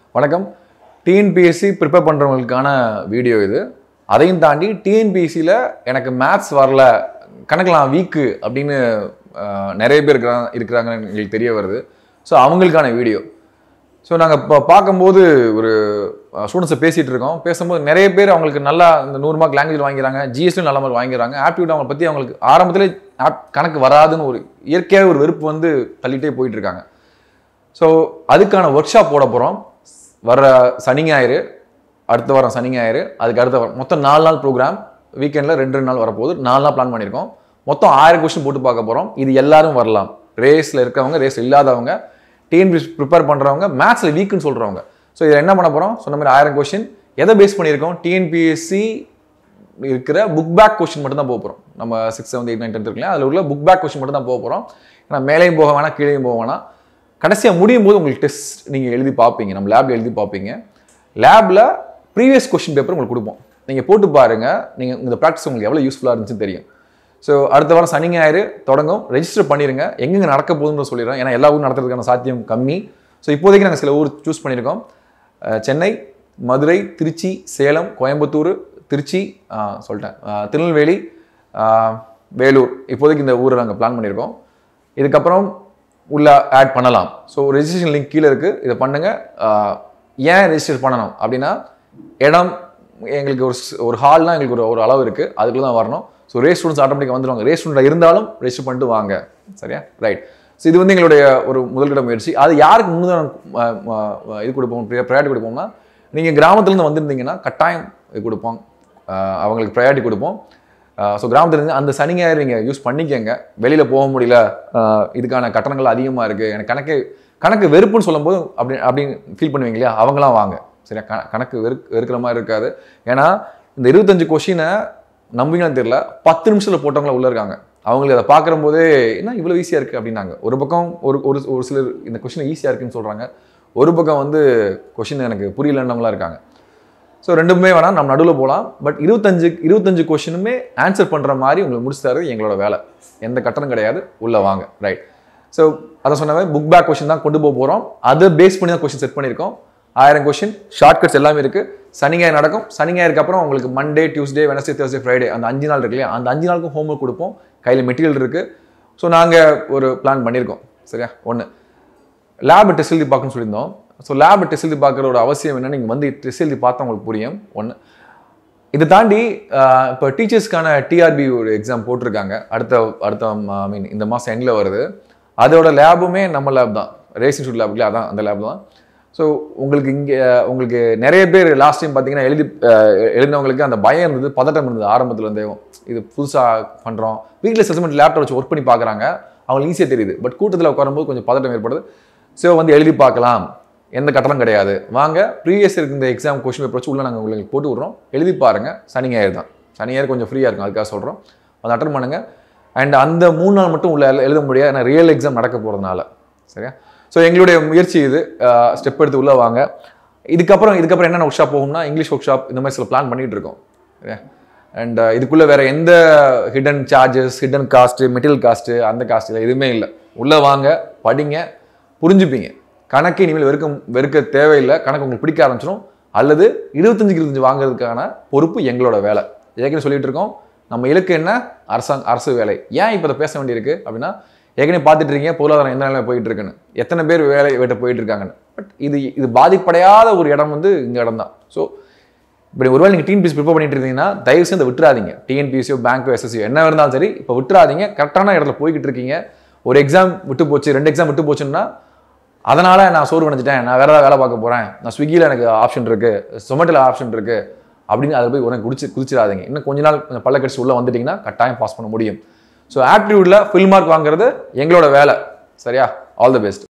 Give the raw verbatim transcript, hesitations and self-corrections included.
வணக்கம். T N P S C prepare பண்ணுறவங்களுக்கான video இது. அதையும் தாண்டி T N P S C ல எனக்கு மேத்ஸ் வரல, கணக்கெலாம் வீக்கு அப்படின்னு நிறைய பேர் இருக்கிறாங்க இருக்கிறாங்கன்னு எங்களுக்கு தெரிய வருது. ஸோ அவங்களுக்கான வீடியோ. ஸோ நாங்கள் இப்போ பார்க்கும்போது ஒரு ஸ்டூடெண்ட்ஸை பேசிகிட்டு இருக்கோம். பேசும்போது நிறைய பேர் அவங்களுக்கு நல்லா இந்த நூறு மார்க் லாங்குவேஜ் வாங்கிறாங்க, ஜிஎஸ்டியும் நல்ல மாதிரி வாங்கிறாங்க. ஆப்டியூட் அவங்களை பற்றி அவங்களுக்கு ஆரம்பத்திலே ஆப் கணக்கு வராதுன்னு ஒரு இயற்கையாக ஒரு வெறுப்பு வந்து தள்ளிட்டே போயிட்டுருக்காங்க. ஸோ அதுக்கான ஒர்க் ஷாப் போட போகிறோம். வர சனி ஞாயிறு, அடுத்த வாரம் சனி ஞாயிறு, அதுக்கு அடுத்த வாரம் மொத்தம் நாலு நாள் ப்ரோக்ராம். வீக்கெண்டில் ரெண்டு ரெண்டு நாள் வரப்போகுது. நாலு நாள் பிளான் பண்ணியிருக்கோம். மொத்தம் ஆயிரம் கொஸ்டின் போட்டு பார்க்க போகிறோம். இது எல்லாரும் வரலாம். ரேஸில் இருக்கிறவங்க, ரேஸ் இல்லாதவங்க, டிஎன்பிஎஸ் ப்ரிப்பேர் பண்ணுறவங்க, மேத்ஸில் வீக்குன்னு சொல்கிறவங்க. ஸோ இதை என்ன பண்ண போகிறோம்? சொன்ன மாதிரி ஆயிரம் கொஸ்டின் எதை பேஸ் பண்ணியிருக்கோம்? டிஎன்பிஎஸ்சி இருக்கிற புக் பேக் கொஸ்டின் மட்டும் தான் போக போகிறோம். நம்ம six seventh eight nine tenth இருக்குல்லையா, அதில் உள்ள புக் பேக் கொஸ்டின் மட்டும் தான் போக போகிறோம். ஏன்னா மேலேயும் போக வேணாம், கீழேயும் போக வேணாம். கடைசியாக முடியும் போது உங்களுக்கு டெஸ்ட் நீங்கள் எழுதி பார்ப்பீங்க, நம்ம லேபில் எழுதி பார்ப்பீங்க. லேபில் ப்ரீவியஸ் கொஸ்டின் பேப்பர் உங்களுக்கு கொடுப்போம். நீங்கள் போட்டு பாருங்கள். நீங்கள் இந்த ப்ராக்டிஸ் உங்களுக்கு எவ்வளோ யூஸ்ஃபுல்லாக இருந்துச்சுன்னு தெரியும். ஸோ அடுத்த வாரம் சனி ஞாயிறு தொடங்கும். ரெஜிஸ்டர் பண்ணிடுங்க. எங்கெங்கே நடக்க போகுதுன்னு சொல்லிடுறேன். ஏன்னா எல்லா ஊரும் நடத்துறதுக்கான சாத்தியம் கம்மி. ஸோ இப்போதைக்கு நாங்கள் சில ஊர் சூஸ் பண்ணியிருக்கோம். சென்னை, மதுரை, திருச்சி, சேலம், கோயம்புத்தூர், திருச்சி சொல்லிட்டேன், திருநெல்வேலி, வேலூர், இப்போதைக்கு இந்த ஊரை நாங்கள் பிளான் பண்ணியிருக்கோம். இதுக்கப்புறம் உள்ள ஆட் பண்ணலாம். ஸோ ரெஜிஸ்ட்ரேஷன் லிங்க் கீழே இருக்குது, இதை பண்ணுங்கள். ஏன் ரெஜிஸ்டர் பண்ணணும் அப்படின்னா, இடம் எங்களுக்கு ஒரு ஒரு ஹால்னால் எங்களுக்கு ஒரு ஒரு அளவு இருக்குது, அதுக்குள்ள தான் வரணும். ஸோ ரேஸ் ஸ்டூடெண்ட்ஸ் ஆட்டோமேட்டிக்காக வந்துடுவாங்க. ரேஸ் ஸ்டூடெண்ட் இருந்தாலும் ரெஜிஸ்டர் பண்ணிட்டு வாங்க. சரியா? ரைட். ஸோ இது வந்து எங்களுடைய ஒரு முதல்கிட முயற்சி. அது யாருக்கு முன்னுதான் இது கொடுப்போம், ப்ரையாரிட்டி கொடுப்போம்னா, நீங்கள் கிராமத்துலேருந்து வந்திருந்தீங்கன்னா கட்டாயம் இது கொடுப்போம், அவங்களுக்கு ப்ரையாரிட்டி கொடுப்போம். ஸோ கிராமத்துலேருந்து அந்த சனி ஞாயிறு நீங்கள் யூஸ் பண்ணிக்கங்க. வெளியில் போக முடியல, இதுக்கான கட்டணங்கள் அதிகமாக இருக்குது, எனக்கு கணக்கு கணக்கு வெறுப்புன்னு சொல்லும்போது அப்படி அப்படின்னு ஃபீல் பண்ணுவீங்க இல்லையா, அவங்களாம் வாங்க. சரியா? க கணக்கு வெறு வெறுக்கிற மாதிரி இருக்காது. ஏன்னா இந்த இருபத்தஞ்சு கொஷினை நம்பிங்கன்னு தெரியல, பத்து நிமிஷத்தில் போட்டவங்கள உள்ளே இருக்காங்க. அவங்களுக்கு அதை பார்க்குற போதே என்ன இவ்வளோ ஈஸியாக இருக்குது அப்படின்னாங்க. ஒரு பக்கம் ஒரு ஒரு சிலர் இந்த கொஷின் ஈஸியாக இருக்குன்னு சொல்கிறாங்க, ஒரு பக்கம் வந்து கொஷின் எனக்கு புரியலன்னவங்களாம் இருக்காங்க. ஸோ ரெண்டுமே வேணாம், நம்ம நடுவில் போகலாம். பட் இருபத்தஞ்சு இருபத்தஞ்சு கொஷினுமே ஆன்சர் பண்ணுற மாதிரி உங்களுக்கு முடிச்சு தரது எங்களோட வேலை. எந்த கட்டணம் கிடையாது, உள்ளே வாங்க. ரைட். ஸோ அதை சொன்னவே புக் பேக் கொஷின் தான் கொண்டு போக போகிறோம். அதை பேஸ் பண்ணி தான் கொஷின் செட் பண்ணியிருக்கோம். ஆயிரம் கொஷின், ஷார்ட்கட்ஸ் எல்லாமே இருக்குது. சனி ஞாயிறு நடக்கும். சனி ஞாயிறுக்கு அப்புறம் உங்களுக்கு Monday, Tuesday, Wednesday, Thursday, Friday, அந்த அஞ்சு நாள் இருக்கு இல்லையா, அந்த அஞ்சு நாளுக்கும் ஹோம்ஒர்க் கொடுப்போம். கையில் மெட்டீரியல் இருக்குது. ஸோ நாங்கள் ஒரு பிளான் பண்ணியிருக்கோம். சரியா? ஒன்று, லேப் டெஸ்ட் எழுதி பார்க்கணும்னு சொல்லியிருந்தோம். ஸோ லேப் டெஸ்ட் எழுதி பார்க்குற ஒரு அவசியம் என்ன, நீங்கள் வந்து டெஸ்ட் எழுதி பார்த்தா உங்களுக்கு புரியும். ஒன்று, இதை தாண்டி இப்போ டீச்சர்ஸ்க்கான டிஆர்பி ஒரு எக்ஸாம் போட்டிருக்காங்க. அடுத்த அடுத்த ஐ மீன் இந்த மாதம் எண்டில் வருது. அதோட லேபுமே நம்ம லேப் தான், ரேஸ் இன்ஸ்டியூட் லேப் இல்லையா, அதான் அந்த லேப் தான். ஸோ உங்களுக்கு இங்கே உங்களுக்கு நிறைய பேர் லாஸ்ட் டைம் பார்த்தீங்கன்னா எழுதி எழுதினவங்களுக்கு அந்த பயம் இருந்தது, பதட்டம் இருந்தது ஆரம்பத்தில் இருந்தே. இது புதுசாக பண்ணுறோம், வீட்டில் செஸ்மெண்ட் லேப்டாப் வச்சு ஒர்க் பண்ணி பார்க்குறாங்க, அவங்களுக்கு ஈஸியாக தெரியுது. பட் கூட்டத்தில் உட்காரும்போது கொஞ்சம் பதட்டம் ஏற்படுது. ஸோ வந்து எழுதி பார்க்கலாம், எந்த கட்டணம் கிடையாது, வாங்க. ப்ரீவியஸ் இருக்கு இந்த எக்ஸாம் கொஸ்டின் பேப்பர் வச்சு உள்ள நாங்கள் உங்களுக்கு போட்டு விட்றோம், எழுதி பாருங்கள். சனி ஞாயிறு தான், சனி ஞாயிறு கொஞ்சம் ஃப்ரீயாக இருக்கும், அதுக்காக சொல்கிறோம். அதை அட்டன் பண்ணுங்கள். அண்ட் அந்த மூணு நாள் மட்டும் உள்ள எழுத முடியாது, ஏன்னா ரியல் எக்ஸாம் நடக்க போகிறதுனால. சரியா? ஸோ எங்களுடைய முயற்சி இது. ஸ்டெப் எடுத்து உள்ளே வாங்க. இதுக்கப்புறம் இதுக்கப்புறம் என்னென்ன ஒர்க் ஷாப் போகும்னா, இங்கிலீஷ் ஒர்க் ஷாப், இந்த மாதிரி சில பிளான் பண்ணிகிட்டு இருக்கோம். சரியா? அண்ட் இதுக்குள்ளே வேறு எந்த hidden charges, hidden cost, material cost, அந்த காஸ்ட் இல்லை, எதுவுமே இல்லை. உள்ளே வாங்க, படிங்க, புரிஞ்சுப்பீங்க. கணக்கு இனிமேல் வெறுக்க வெறுக்க தேவையில்லை. கணக்கு உங்களுக்கு பிடிக்க ஆரம்பிச்சிடும். அல்லது இருபத்தஞ்சுக்கு இருபத்தஞ்சு வாங்குறதுக்கான பொறுப்பு எங்களோட வேலை. ஏற்கனவே சொல்லிட்டு இருக்கோம், நம்ம இலக்கு என்ன? அரசாங்க அரசு வேலை. ஏன் இப்போ அதை பேச வேண்டியிருக்கு அப்படின்னா, ஏற்கனவே பார்த்துட்டு இருக்கீங்க பொருளாதாரம் எந்த நிலையில் போயிட்டு இருக்குன்னு, எத்தனை பேர் வேலை வேட்ட போயிட்டு இருக்காங்கன்னு. பட் இது இது பாதிப்படையாத ஒரு இடம் வந்து இந்த இடம் தான். ஸோ இப்படி ஒருவேளை நீங்கள் டிஎன்பிஎஸ்சி ப்ரிப்பேர் பண்ணிட்டு இருந்தீங்கன்னா தயவு செய்து விட்டுறாதீங்க. டிஎன்பிஎஸ்சியோ பேங்க்கோ எஸ்எஸ்சியோ என்ன இருந்தாலும் சரி, இப்போ விட்டுறாதீங்க. கரெக்டான இடத்துல போய்கிட்டு இருக்கீங்க. ஒரு எக்ஸாம் விட்டு போச்சு, ரெண்டு எக்ஸாம் விட்டு போச்சுன்னா அதனால் நான் சோறு நினைச்சிட்டேன், நான் வேறு ஏதாவது வேலை பார்க்க போகிறேன், நான் ஸ்விக்கியில் எனக்கு ஆப்ஷன் இருக்குது, சொமேட்டோவில் ஆப்ஷன் இருக்குது அப்படின்னு அதை போய் உடனே குடிச்சு குதிச்சிடாதீங்க. இன்னும் கொஞ்ச நாள் கொஞ்சம் பல்ல கடிச்சு உள்ளே வந்துட்டிங்கன்னா கட்டாயம் பாஸ் பண்ண முடியும். ஸோ ஆப்டிடியூடில் ஃபுல் மார்க் வாங்குறது எங்களோட வேலை. சரியா? All the best.